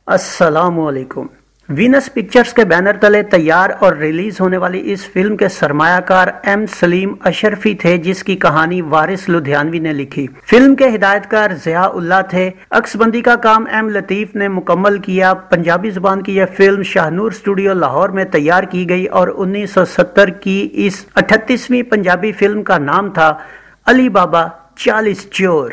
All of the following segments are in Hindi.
अस्सलामुअलैकुम। वीनस पिक्चर्स के बैनर तले तैयार और रिलीज होने वाली इस फिल्म के सरमायाकार एम सलीम अशरफी थे, जिसकी कहानी वारिस लुधियानवी ने लिखी। फिल्म के हिदायतकार ज़िया उल्लाह थे। अक्सबंदी का काम एम लतीफ ने मुकम्मल किया। पंजाबी जुबान की यह फिल्म शाहनूर स्टूडियो लाहौर में तैयार की गई और 1970 की इस 38वीं पंजाबी फिल्म का नाम था अली बाबा 40 चोर।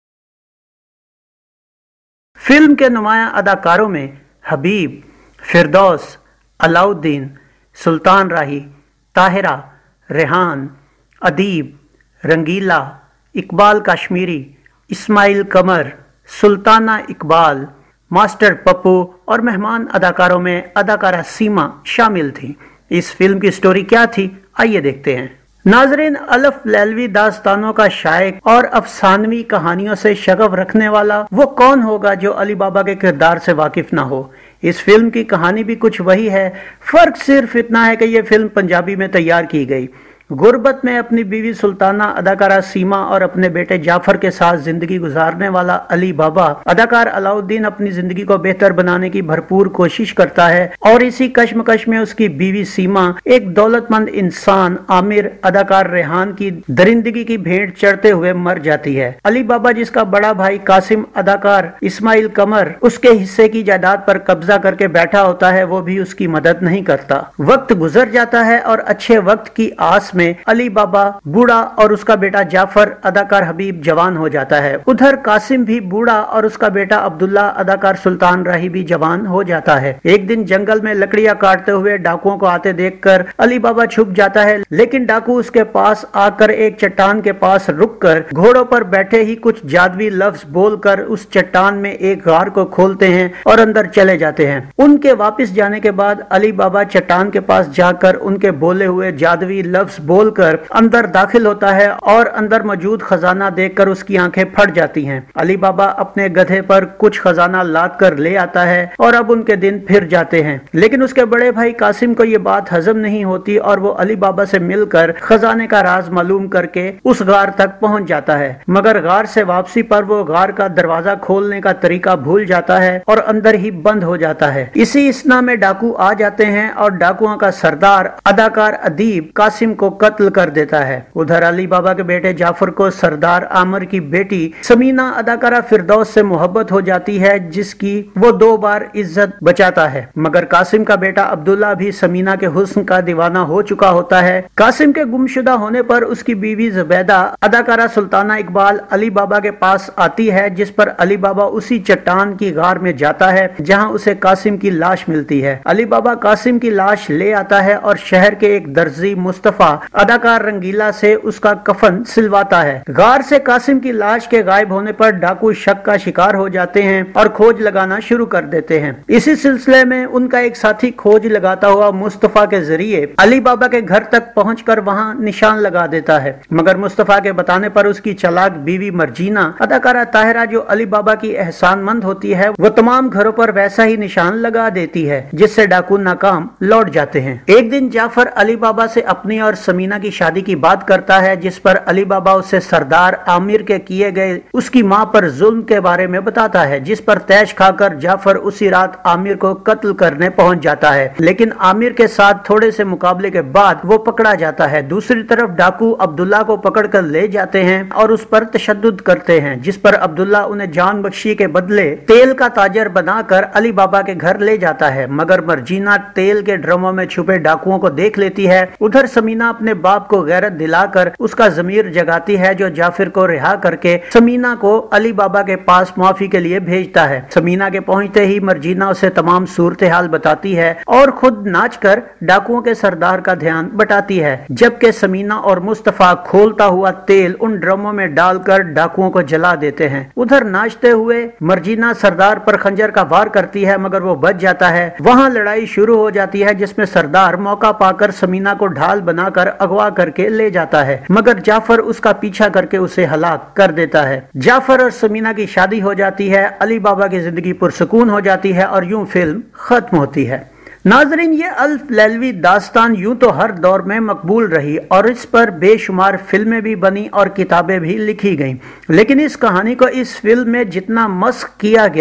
फिल्म के नुमाया अदाकारों में हबीब, फिरदौस, अलाउद्दीन, सुल्तान राही, ताहिरा, रेहान, अदीब, रंगीला, इकबाल कश्मीरी, इस्माइल कमर, सुल्ताना इकबाल, मास्टर पप्पू और मेहमान अदाकारों में अदाकारा सीमा शामिल थी। इस फिल्म की स्टोरी क्या थी, आइए देखते हैं। नाजरीन, अलफ लैलवी दास्तानों का शायक और अफसानवी कहानियों से शगफ रखने वाला वो कौन होगा जो अली बाबा के किरदार से वाकिफ ना हो। इस फिल्म की कहानी भी कुछ वही है, फर्क सिर्फ इतना है कि यह फिल्म पंजाबी में तैयार की गई। गुर्बत में अपनी बीवी सुल्ताना अदाकारा सीमा और अपने बेटे जाफर के साथ जिंदगी गुजारने वाला अली बाबा अदाकार अलाउद्दीन अपनी जिंदगी को बेहतर बनाने की भरपूर कोशिश करता है और इसी कश्मकश में उसकी बीवी सीमा एक दौलतमंद इंसान आमिर अदाकार रेहान की दरिंदगी की भेंट चढ़ते हुए मर जाती है। अली बाबा, जिसका बड़ा भाई कासिम अदाकार इस्माइल कमर उसके हिस्से की जायदाद पर कब्जा करके बैठा होता है, वो भी उसकी मदद नहीं करता। वक्त गुजर जाता है और अच्छे वक्त की आस में अली बाबा बूढ़ा और उसका बेटा जाफर अदाकार हबीब जवान हो जाता है। उधर कासिम भी बूढ़ा और उसका बेटा अब्दुल्ला अदाकार सुल्तान राही भी जवान हो जाता है। एक दिन जंगल में लकड़ियां काटते हुए डाकुओं को आते देखकर अली बाबा छुप जाता है, लेकिन डाकू उसके पास आकर एक चट्टान के पास रुककर घोड़ों पर बैठे ही कुछ जादुई लफ्ज बोलकर उस चट्टान में एक गार को खोलते हैं और अंदर चले जाते हैं। उनके वापस जाने के बाद अली बाबा चट्टान के पास जाकर उनके बोले हुए जादुई लफ्ज बोलकर अंदर दाखिल होता है और अंदर मौजूद खजाना देखकर उसकी आंखें फट जाती हैं। अली बाबा अपने गधे पर कुछ खजाना लाद कर ले आता है और अब उनके दिन फिर जाते हैं, लेकिन उसके बड़े भाई कासिम को यह बात हजम नहीं होती और वो अली बाबा से मिलकर खजाने का राज मालूम करके उस गार तक पहुंच जाता है, मगर गार से वापसी पर वो गार का दरवाजा खोलने का तरीका भूल जाता है और अंदर ही बंद हो जाता है। इसी इसना में डाकू आ जाते हैं और डाकुओं का सरदार अदाकार अदीब कासिम को कत्ल कर देता है। उधर अली बाबा के बेटे जाफर को सरदार आमिर की बेटी समीना अदाकारा फिरदौस से मोहब्बत हो जाती है, जिसकी वो 2 बार इज्जत बचाता है, मगर कासिम का बेटा अब्दुल्ला भी समीना के हुस्न का दीवाना हो चुका होता है। कासिम के गुमशुदा होने पर उसकी बीवी जुबैदा अदाकारा सुल्ताना इकबाल अली बाबा के पास आती है, जिस पर अली बाबा उसी चट्टान की गार में जाता है जहां उसे कासिम की लाश मिलती है। अली बाबा कासिम की लाश ले आता है और शहर के एक दर्जी मुस्तफा अदाकार रंगीला से उसका कफन सिलवाता है। गार से कासिम की लाश के गायब होने पर डाकू शक का शिकार हो जाते हैं और खोज लगाना शुरू कर देते हैं। इसी सिलसिले में उनका एक साथी खोज लगाता हुआ मुस्तफा के जरिए अली बाबा के घर तक पहुंचकर वहां निशान लगा देता है, मगर मुस्तफा के बताने पर उसकी चालाक बीवी मर्जीना अदाकारा ताहिरा, जो अली बाबा की एहसानमंद होती है, वो तमाम घरों पर वैसा ही निशान लगा देती है, जिससे डाकू नाकाम लौट जाते हैं। एक दिन जाफर अली बाबा से अपनी और समीना की शादी की बात करता है, जिस पर अली बाबा उसे सरदार आमिर के किए गए उसकी मां पर जुल्म के बारे में बताता है, जिस पर तैश खाकर जाफर उसी रात आमिर को कत्ल करने पहुंच जाता है, लेकिन आमिर के साथ थोड़े से मुकाबले के बाद वो पकड़ा जाता है। दूसरी तरफ डाकू अब्दुल्ला को पकड़कर ले जाते हैं और उस पर तशद्दुद करते हैं, जिस पर अब्दुल्ला उन्हें जान बख्शी के बदले तेल का ताजर बनाकर अली बाबा के घर ले जाता है, मगर मर्जीना तेल के ड्रमों में छुपे डाकुओं को देख लेती है। उधर समीना अपने बाप को गैरत दिलाकर उसका जमीर जगाती है, जो जाफिर को रिहा करके समीना को अली बाबा के पास माफी के लिए भेजता है। समीना के पहुंचते ही मर्जीना उसे तमाम सूरत हाल बताती है और खुद नाचकर डाकुओं के सरदार का ध्यान बटाती है, जबकि समीना और मुस्तफा खोलता हुआ तेल उन ड्रमों में डालकर डाकुओं को जला देते हैं। उधर नाचते हुए मर्जीना सरदार पर खंजर का वार करती है, मगर वो बच जाता है। वहां लड़ाई शुरू हो जाती है, जिसमें सरदार मौका पाकर समीना को ढाल बनाकर अगवा करके ले जाता है, मगर जाफर उसका पीछा करके उसे हलाक कर देता है। जाफर और समीना की शादी हो जाती है, अली बाबा की जिंदगी पुरसुकून हो जाती है और यूं फिल्म खत्म होती है। नाजरीन, ये अल्फ लैलवी दास्तान यूं तो हर दौर में मकबूल रही और इस पर बेशुमार फिल्में भी बनी और किताबें भी लिखी गईं, लेकिन इस कहानी को इस फिल्म में जितना मस्ख किया गया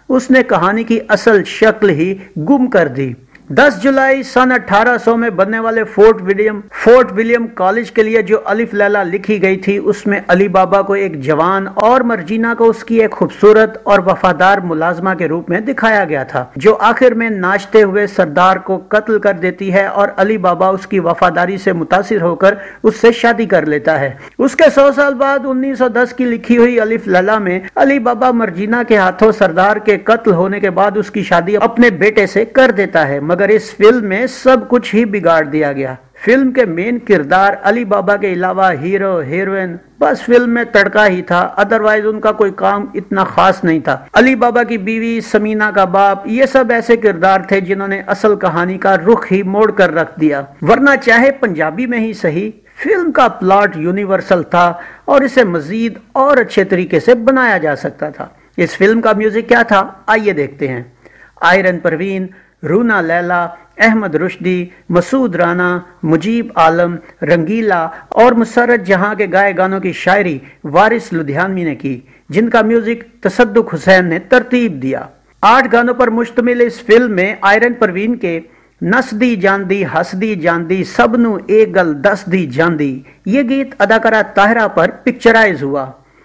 उसने कहानी की असल शक्ल ही गुम कर दी। 10 जुलाई सन 1800 में बनने वाले फोर्ट विलियम कॉलेज के लिए जो अलिफ लैला लिखी गई थी, उसमें अली बाबा को एक जवान और मर्जीना को उसकी एक खूबसूरत और वफादार मुलाजमा के रूप में दिखाया गया था, जो आखिर में नाचते हुए सरदार को कत्ल कर देती है और अली बाबा उसकी वफादारी से मुतासिर होकर उससे शादी कर लेता है। उसके 100 साल बाद 1910 की लिखी हुई अलिफ लैला में अली बाबा मर्जीना के हाथों सरदार के कत्ल होने के बाद उसकी शादी अपने बेटे से कर देता है, मगर इस फिल्म में सब कुछ ही बिगाड़ दिया गया। फिल्म के मेन किरदार अली बाबा के अलावा हीरो हीरोइन बस फिल्म में तड़का ही था, अदरवाइज उनका कोई काम इतना खास नहीं था। अली बाबा की बीवी, समीना का बाप, ये सब ऐसे किरदार थे जिन्होंने असल कहानी का रुख ही मोड़ कर रख दिया। वरना चाहे पंजाबी में ही सही, फिल्म का प्लॉट यूनिवर्सल था और इसे मजीद और अच्छे तरीके से बनाया जा सकता था। इस फिल्म का म्यूजिक क्या था, आइए देखते हैं। आयरन परवीन, रूना लैला, अहमद रुश्दी, मसूद राना, मुजीब आलम, रंगीला और मुसर्रत जहां के गाए गानों की शायरी वारिस लुधियानवी ने की, जिनका म्यूजिक तसद्दुक हुसैन ने तरतीब दिया। 8 गानों पर मुश्तमिल इस फिल्म में आयरन परवीन के नसदी जानदी हसदी जानदी सबनू एक गल दसदी जानदी ये गीत अदाकारा ताहिरा पर पिक्चराइज हुआ।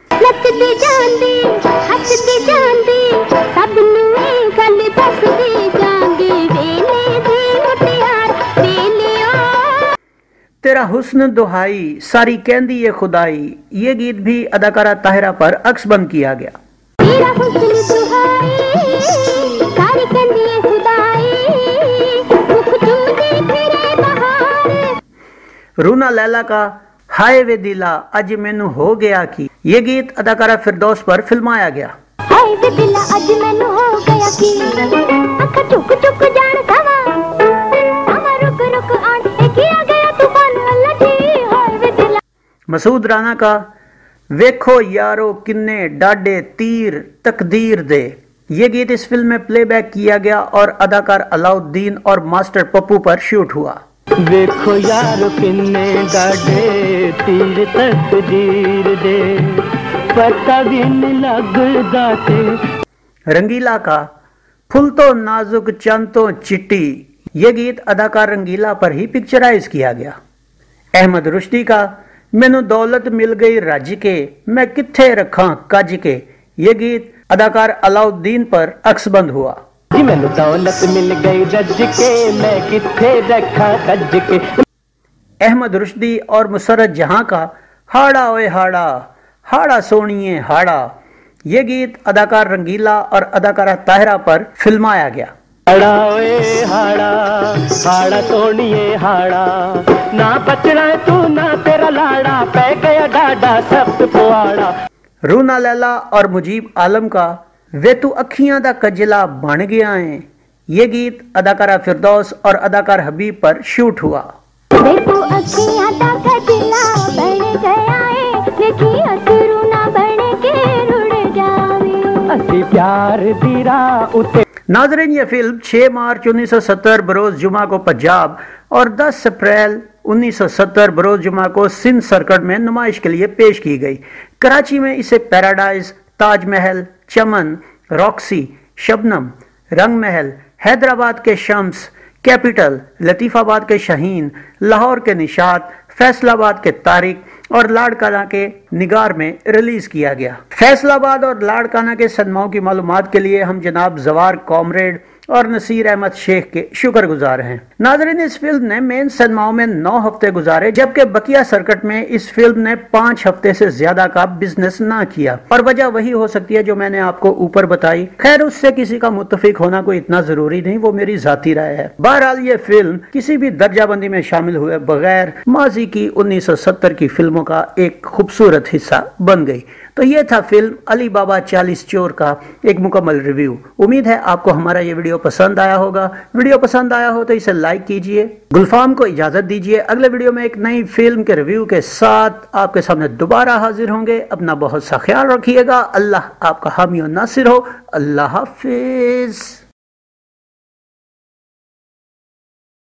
तेरा हुस्न दुहाई सारी कहंदी ये खुदाई ये गीत भी अदाकारा ताहिरा पर अक्सबंद किया गया। तेरा हुस्न दुहाई सारी कहंदी ये खुदाई रूना लैला का हाय वे दिला अज मैनू हो गया की ये गीत अदाकारा फिरदौस पर फिल्माया गया। हाय वे दिला अज मैनू हो गया की अख चुक चुक जान खावा अमर रुक रुक आन किया गया तूफान अल्लाह जी हाय वे दिला। मसूद राना का वेखो यारो किन्ने डाडे तीर तकदीर दे ये गीत इस फिल्म में प्लेबैक किया गया और अदाकार अलाउद्दीन और मास्टर पप्पू पर शूट हुआ। देखो यारो किन्ने डाडे तीर तकदीर दे पता भी नहीं लगदा ते। रंगीला का फुल तो नाजुक चंद तो चिट्टी ये गीत अदाकार रंगीला पर ही पिक्चराइज किया गया। अहमद रुश्दी का मैनू दौलत मिल गई रज के मैं किथे रखा कज के ये गीत अदाकार अलाउद्दीन पर अक्सबंद हुआ। मैनू दौलत मिल गई रज के मैं किथे रखा कज के। अहमद रुश्दी और मुसर्रत जहां का हाड़ा ओए हाड़ा हाड़ा सोनिए हाड़ा ये गीत अदाकार रंगीला और अदाकारा ताहिरा पर फिल्माया गया। हाड़ा ओए हाड़ा हाड़ा सोनिए हाड़ा ना बचना तू ना तेरा लाड़ा पै गया डाडा सब पुआड़ा। रूना लैला और मुजीब आलम का वे तू अखियां दा कजला बन गया है ये गीत अदाकारा फिरदौस और अदाकार हबीब पर शूट हुआ। वे तू अखियां दा कजला बन गया है देखी असरू ना बन के रुड़ जावे असी प्यार दी राह उते। नाज़रीन, ये फिल्म 6 मार्च 1970 बरोज जुमा को पंजाब और 10 अप्रैल 1970 बरोज जुमा को सिंध सर्किट में नुमाइश के लिए पेश की गई। कराची में इसे पैराडाइज, ताजमहल, चमन, रॉक्सी, शबनम, रंग महल, हैदराबाद के शम्स, कैपिटल, लतीफाबाद के शाहीन, लाहौर के निशात, फैसलाबाद के तारिक और लाड़काना के निगार में रिलीज किया गया। फैसलाबाद और लाड़काना के सदमाओं की मालूमात के लिए हम जनाब जवार कॉमरेड और नसीर अहमद शेख के शुक्रगुजार हैं। नाज़रीन, इस फिल्म ने मेन सदमाओं में 9 हफ्ते गुजारे, जबकि बकिया सर्किट में इस फिल्म ने 5 हफ्ते से ज्यादा का बिजनेस ना किया और वजह वही हो सकती है जो मैंने आपको ऊपर बताई। खैर, उससे किसी का मुत्तफिक होना कोई इतना जरूरी नहीं, वो मेरी जाती राय है। बहरहाल ये फिल्म किसी भी दर्जाबंदी में शामिल हुए बगैर माजी की 1970 की फिल्मों का एक खूबसूरत हिस्सा बन गई। तो ये था फिल्म अली बाबा 40 चोर का एक मुकम्मल रिव्यू। उम्मीद है आपको हमारा ये वीडियो पसंद आया होगा। वीडियो पसंद आया हो तो इसे लाइक कीजिए। गुलफाम को इजाजत दीजिए। अगले वीडियो में एक नई फिल्म के रिव्यू के साथ आपके सामने दोबारा हाजिर होंगे। अपना बहुत सा ख्याल रखिएगा। अल्लाह आपका हामी और नासिर हो। अल्लाह हाफिज।